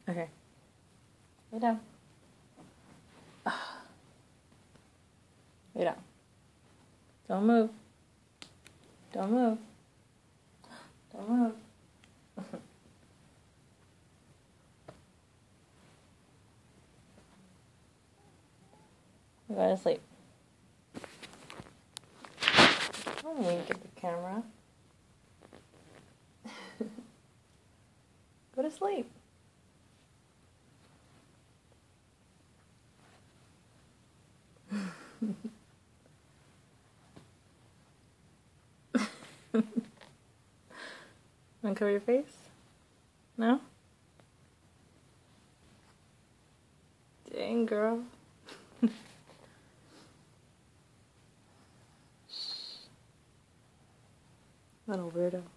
Okay. Lay down. Lay down. Don't move. Don't move. Don't move. Go to sleep. Don't wink at the camera. Go to sleep. Uncover your face? No? Dang, girl. Little weirdo.